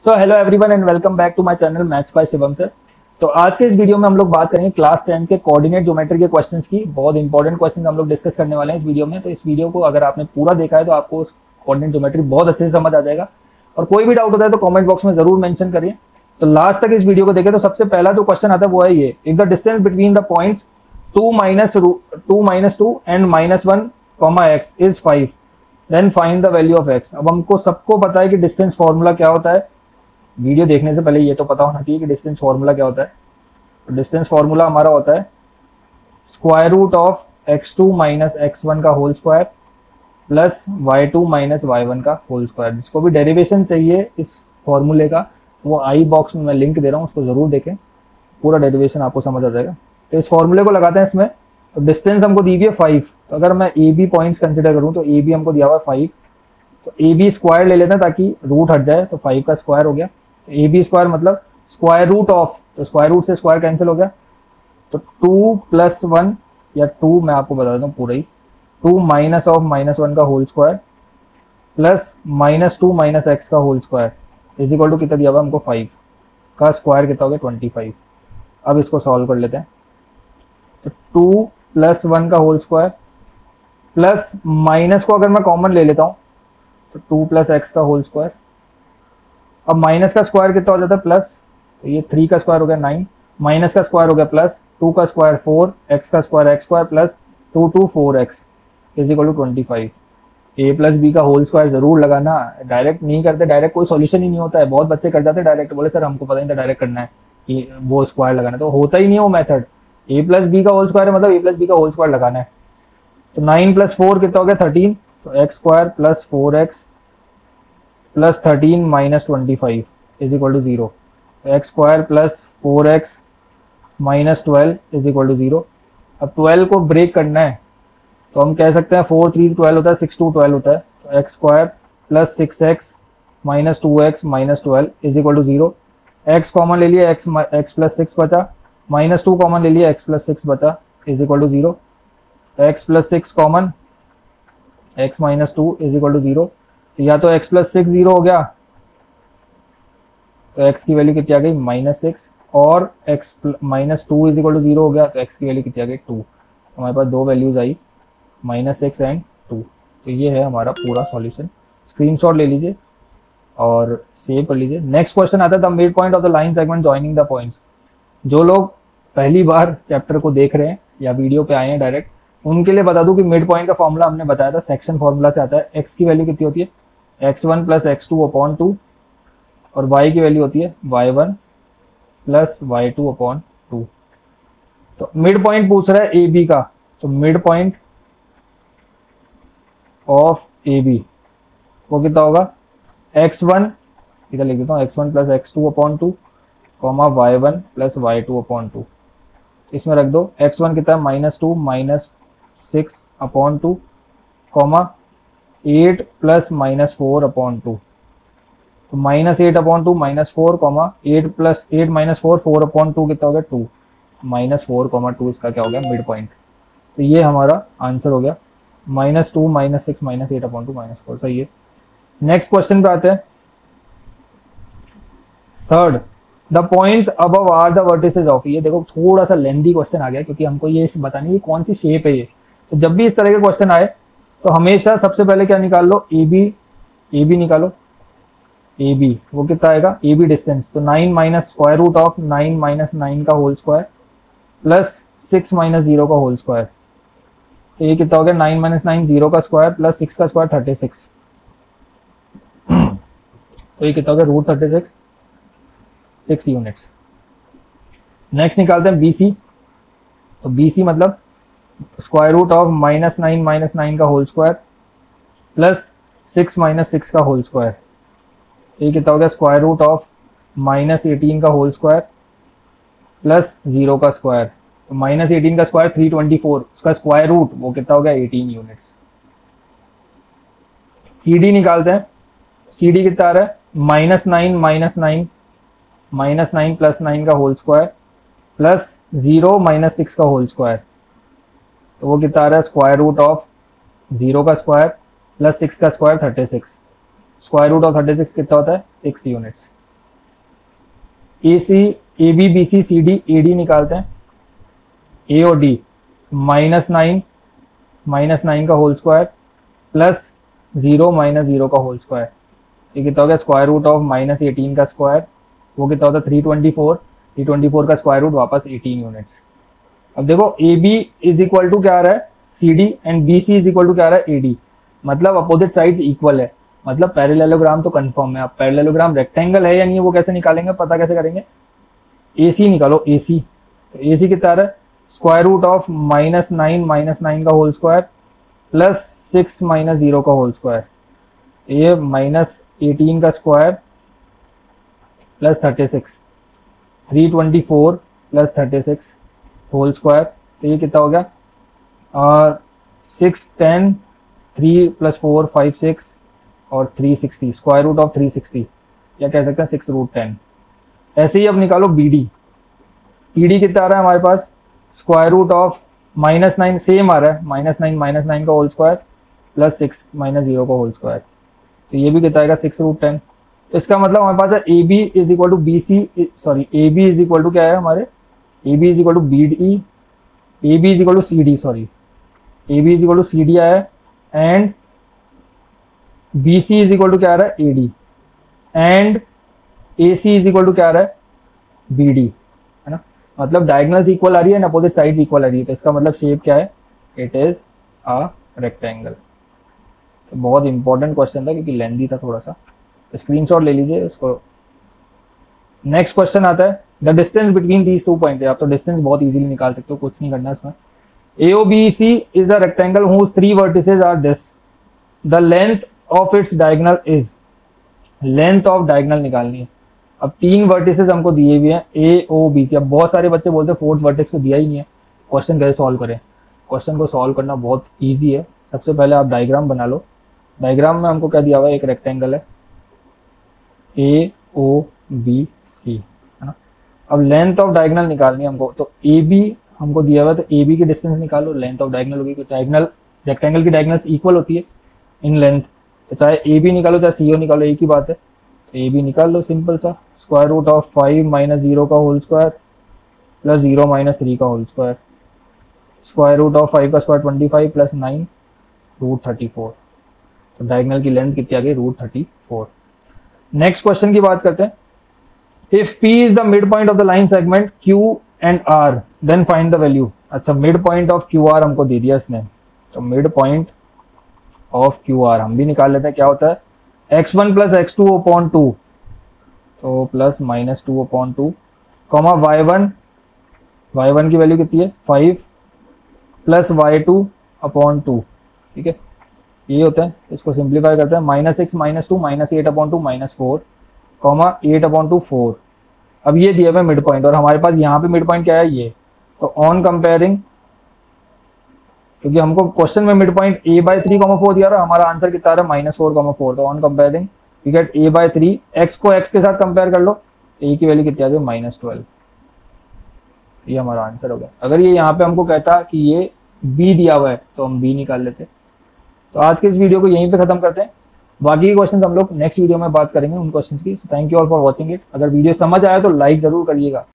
So hello everyone and welcome back to my channel maths by Shivam sir. तो आज के इस वीडियो में हम लोग बात करेंगे क्लास 10 के कोऑर्डिनेट ज्योमेट्री के क्वेश्चंस की। बहुत इंपॉर्टेंट क्वेश्चन हम लोग डिस्कस करने वाले हैं इस वीडियो में। तो इस वीडियो को अगर आपने पूरा देखा है तो आपको कोऑर्डिनेट ज्योमेट्री बहुत अच्छे से समझ आ जाएगा। और कोई भी डाउट होता है तो कॉमेंट बॉक्स में जरूर मेंशन करिए। तो लास्ट तक इस वीडियो को देखें। तो सबसे पहला जो क्वेश्चन आता है वो है ये, if the distance between the points 2 - 2 and -1, x is 5, then find the value of x। अब हमको सबको पता है कि डिस्टेंस फॉर्मूला क्या होता है। वीडियो देखने से पहले ये तो पता होना चाहिए कि डिस्टेंस फॉर्मूला क्या होता है। तो डिस्टेंस फॉर्मूला हमारा होता है square root of x2 - x1 का whole square plus y2 - y1 का होल स्क्वायर। जिसको भी डेरिवेशन चाहिए इस फॉर्मूले का वो आई बॉक्स में मैं लिंक दे रहा हूँ, उसको जरूर देखें, पूरा डेरिवेशन आपको समझ आ जाएगा। तो इस फॉर्मूले को लगाते हैं इसमें। तो डिस्टेंस हमको दी हुई है 5। तो अगर मैं ए बी पॉइंट्स कंसिडर करूँ तो ए बी हमको दिया हुआ है 5। तो ए बी स्क्वायर ले लेते हैं ताकि रूट हट जाए। तो 5 का स्क्वायर हो गया। ए बी स्क्वायर मतलब स्क्वायर रूट ऑफ, तो स्क्वायर रूट से स्क्वायर कैंसिल हो गया। तो 2 + 1 या 2 मैं आपको बता देता हूँ पूरा ही, 2 माइनस ऑफ -1 का होल स्क्वायर प्लस -2 - x का whole square is equal to कितना दिया हुआ हमको 5 का स्क्वायर कितना हो गया 25। अब इसको सॉल्व कर लेते हैं। तो 2 + 1 का होल स्क्वायर प्लस माइनस को अगर मैं कॉमन ले लेता हूँ तो 2 + x का होल स्क्वायर। अब माइनस का स्क्वायर कितना हो जाता है प्लस, तो ये 3 का स्क्वायर हो गया 9, माइनस का स्क्वायर हो गया प्लस 2 का स्क्वायर 4, x का square x square plus 2 2 4x is equal to 25। a + b का होल स्क्वायर जरूर लगाना, डायरेक्ट नहीं करते, डायरेक्ट कोई सॉल्यूशन ही नहीं होता है। बहुत बच्चे कर जाते हैं डायरेक्ट, बोले सर हमको पता नहीं था डायरेक्ट करना है कि वो स्क्वायर लगाना, तो होता ही नहीं है वो मेथड। a + b का होल स्क्वायर है मतलब a + b का होल स्क्वायर लगाना है। तो 9 + 4 कितना हो गया 13, तो x square plus 4x plus 13 - 25 is equal to 0। X square plus 4x - 12 is equal to 0। अब 12 को ब्रेक करना है तो हम कह सकते हैं 4 3 12 होता है, 6 2 12 होता है। तो x square plus 6x - 2x - 12 is equal to 0। X common ले लिया, x प्लस 6 बचा, -2 कॉमन ले लिया, x प्लस 6 बचा is equal to 0। x plus 6 common, x - 2 is equal to 0। तो या तो x प्लस 6 0 हो गया, तो x की वैल्यू कितनी आ गई -6, और x - 2 इज इक्वल टू 0 हो गया तो x की वैल्यू कितनी आ गई 2। हमारे पास दो वैल्यूज आई -6 एंड 2। तो ये है हमारा पूरा सॉल्यूशन। स्क्रीनशॉट ले लीजिए और सेव कर लीजिए। नेक्स्ट क्वेश्चन आता है the mid point of the line segment joining the points. जो लोग पहली बार चैप्टर को देख रहे हैं या वीडियो पे आए हैं डायरेक्ट, उनके लिए बता दूं कि मिड पॉइंट का फॉर्मूला हमने बताया था, सेक्शन फॉर्मूला से आता है। x की वैल्यू कितनी होती है x1 + x2/2 और y की वैल्यू होती है y1 + y2/2। तो मिड पॉइंट पूछ रहा है ए बी का, तो mid point of A B वो कितना होगा x1, इधर लिख देता हूँ x1 + x2/2 y1 + y2/2। इसमें रख दो x1 कितना है -2 - 6/2 8 + -4/2। तो -8/2 -4 8 + 8 - 4 4/2 कितना हो गया 2, -4,2 इसका क्या हो गया मिड पॉइंट। तो ये हमारा आंसर हो गया -2 - 6 - 8/2 -4। सही है। नेक्स्ट क्वेश्चन पे आते हैं। Third, the points above are the vertices of. ये देखो थोड़ा सा लेंथी क्वेश्चन आ गया क्योंकि हमको ये बतानी है कौन सी शेप है ये। तो जब भी इस तरह के क्वेश्चन आए तो हमेशा सबसे पहले क्या निकाल लो, ए बी निकालो। ए बी वो कितना आएगा, ए बी डिस्टेंस, तो 9 - स्क्वायर रूट ऑफ 9 - 9 का होल स्क्वायर प्लस 6 - 0 का होल स्क्वायर। तो ये कितना हो गया 9 - 9 0 का स्क्वायर प्लस 6 का स्क्वायर 36। तो ये कितना हो गया √36, 6 यूनिट्स। नेक्स्ट निकालते हैं BC। तो BC मतलब स्क्वायर रूट ऑफ -9 - 9 का होल स्क्वायर प्लस 6 - 6 का होल स्क्वायर। तो ये कितना हो गया स्क्वायर रूट ऑफ -18 का होल स्क्वायर प्लस 0 का स्क्वायर। तो -18 का स्क्वायर 324, उसका स्क्वायर रूट वो कितना हो गया 18 यूनिट्स। CD निकालते हैं। CD कितना आ रहा है -9 - 9 -9 + 9 का होल स्क्वायर प्लस 0 - 6 का होल स्क्वायर। तो वो कितना आ रहा है स्क्वायर रूट ऑफ 0 का स्क्वायर प्लस 6 का स्क्वायर 36। स्क्वायर रूट ऑफ 36 कितना होता है 6 units. A C A B B C C D A D निकालते हैं, ए और डी -9 का होल स्क्वायर प्लस 0 -0 का होल स्क्वायर, ये कितना हो गया स्क्वायर रूट ऑफ -18 का स्क्वायर, वो कितना होता है 324 का स्क्वायर रूट वापस 18 यूनिट्स। अब देखो A B is equal to क्या आ रहा है C D and B C is equal to क्या आ रहा है ए डी, मतलब अपोजिट साइड्स इक्वल है, मतलब पैरेललोग्राम तो कंफर्म है। अब पैरेललोग्राम रेक्टेंगल है या नहीं वो कैसे निकालेंगे, पता कैसे करेंगे, ए सी निकालो, ए सी, तो ए सी कितना आ रहा है स्क्वायर रूट ऑफ -9 का होल स्क्वायर प्लस 6 -0 का होल स्क्वायर, ये -18 का square plus 36, 324 plus 36 whole square, तो ये कितना हो गया 6 10 3 + 4 5 6 और 360 स्क्वायर रूट ऑफ 360, या कह सकते हैं 6√10। ऐसे ही अब निकालो बी डी, पी डी कितना आ रहा है हमारे पास स्क्वायर रूट ऑफ -9 सेम आ रहा है -9 का होल स्क्वायर प्लस 6 -0 का होल स्क्वायर, तो ये भी कितना आएगा 6√10। तो इसका मतलब हमारे पास है A B is equal to B C, sorry A B is equal to क्या है हमारे, A B is equal to B D, A B is equal to C D, sorry A B is equal to C D आया है and B C is equal to क्या आ रहा है A D and A C is equal to क्या आ रहा है बी डी, है ना, मतलब डायगोनल्स इक्वल आ रही है ना, अपोजिट साइड्स इक्वल आ रही है, तो इसका मतलब शेप क्या है, इट इज अ रेक्टेंगल। तो बहुत इंपॉर्टेंट क्वेश्चन था क्योंकि लेंथी था थोड़ा सा, तो स्क्रीनशॉट ले लीजिए उसको। नेक्स्ट क्वेश्चन आता है the distance between these 2 points, आप तो डिस्टेंस बहुत इजीली निकाल सकते हो, कुछ नहीं करना इसमें। AOBC is a rectangle whose 3 vertices are this. The length of its diagonal is, length of diagonal निकालनी है। अब 3 वर्टिसेस हमको दिए हुए हैं AOBC। अब बहुत सारे बच्चे बोलते हैं 4th वर्टेक्स तो दिया ही नहीं है, क्वेश्चन कैसे सॉल्व करें। क्वेश्चन को सॉल्व करना बहुत ईजी है। सबसे पहले आप डायग्राम बना लो। डायग्राम में हमको क्या दिया हुआ है, एक रेक्टेंगल है AOBC, है ना। अब लेंथ ऑफ डायगोनल निकालनी है हमको, तो AB हमको दिया हुआ है, तो AB की डिस्टेंस निकालो, लेंथ ऑफ डायगोनल होगी। डायगोनल रेक्टेंगल की डायगोनल्स इक्वल होती है इन लेंथ, तो चाहे AB निकालो चाहे CO निकालो, एक ही बात है। तो AB निकाल लो, सिंपल सा, स्क्वायर रूट ऑफ 5 -0 का होल स्क्वायर प्लस 0 - 3 का whole square, square root of 5 का स्क्वायर 25 प्लस 9 √34। तो डायगोनल की लेंथ कितनी आ गई, √34। नेक्स्ट क्वेश्चन की बात करते हैं। If P is the mid point of the line segment Q and R then find the value. अच्छा, मिड पॉइंट ऑफ QR हमको दे दिया इसने, तो मिड पॉइंट ऑफ QR हम भी निकाल लेते हैं। क्या होता है, x1 + x2/2, तो प्लस -2/2, कॉमा y1 की वैल्यू कितनी है 5 प्लस y2/2, ठीक है, ये होता है। इसको सिंप्लीफाई करते हैं, -6 -2 -8/2 -4, कॉमा 8/2 4। अब ये दिया हुआ है मिड पॉइंट, और हमारे पास यहाँ पे मिड पॉइंट क्या है ये, तो ऑन कंपेयरिंग, क्योंकि हमको क्वेश्चन में मिड पॉइंट a/3,4 दिया रहा, हमारा आंसर कितना आ रहा है -4,4, तो on comparing we get a/3, x को x के साथ कंपेयर कर लो, a की वैल्यू कितनी आ गई -12, ये हमारा आंसर हो गया। अगर ये यहाँ पे हमको कहता कि ये b दिया हुआ है तो हम b निकाल लेते। तो आज के इस वीडियो को यहीं पे खत्म करते हैं, बाकी के क्वेश्चंस हम लोग नेक्स्ट वीडियो में बात करेंगे उन क्वेश्चंस की। Thank you all for watching it. अगर वीडियो समझ आया तो लाइक जरूर करिएगा।